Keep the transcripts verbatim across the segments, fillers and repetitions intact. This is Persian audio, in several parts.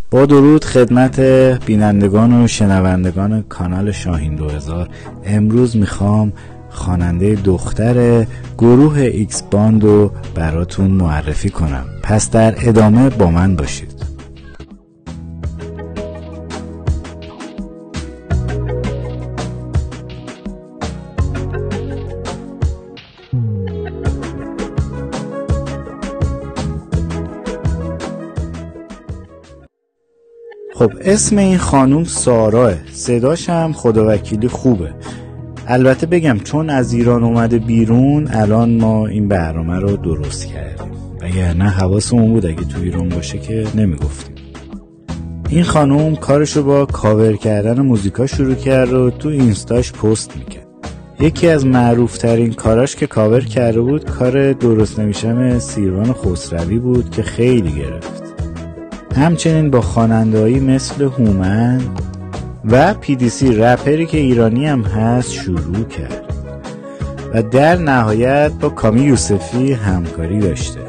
با درود خدمت بینندگان و شنوندگان کانال شاهین دو هزار. امروز میخوام خواننده دختر گروه ایکس باند رو براتون معرفی کنم، پس در ادامه با من باشید. خب اسم این خانوم ساراه، صداش هم خداوکیلی خوبه. البته بگم چون از ایران اومده بیرون الان ما این برنامه رو درست کردیم، وگرنه حواسمون بود اگه تو ایران باشه که نمیگفتیم. این خانوم کارشو با کاور کردن موزیکا شروع کرد و تو اینستاش پست میکرد. یکی از معروف ترین کاراش که کاور کرده بود کار درست نمیشم سیروان خسروی بود که خیلی گرفت. همچنین با خواننده‌ای مثل هومن و پی دی سی رپری که ایرانی هم هست شروع کرد و در نهایت با کامی یوسفی همکاری داشته.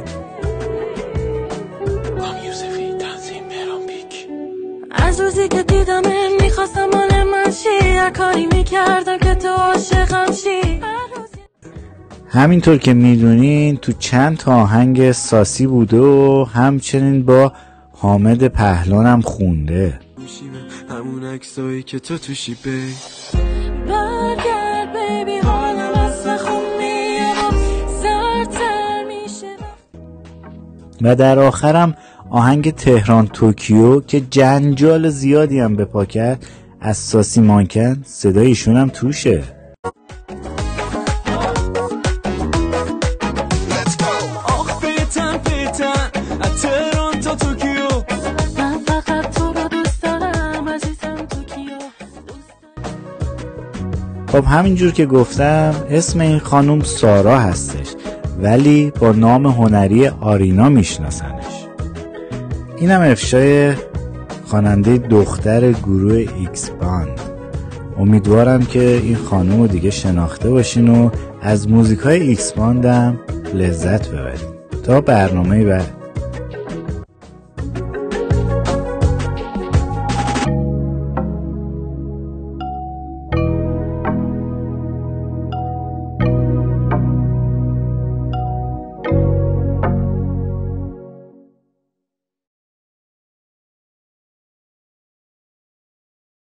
کامی یوسفی تنظیم مهران بیک. از روزی که دیدم میخواستم مال من شی، هر کاری میکردم که تو عاشقم شی. همینطور که میدونین تو چند تا آهنگ ساسی بوده و همچنین با حامد پهلوانم خونده. همون عکسایی که تو توشی بی برگرد بیبی حالم از خون میاد زرتر میشه. و در آخرم آهنگ تهران توکیو که جنجال زیادی هم به پا کرد از ساسی مانکن، صدای ایشون هم توشه. خب همینجور که گفتم اسم این خانوم سارا هستش، ولی با نام هنری آرینا میشناسنش. اینم افشای خواننده دختر گروه ایکس باند. امیدوارم که این خانوم رو دیگه شناخته باشین و از موزیکای ایکس باند هم لذت ببرین. تا برنامه بعد.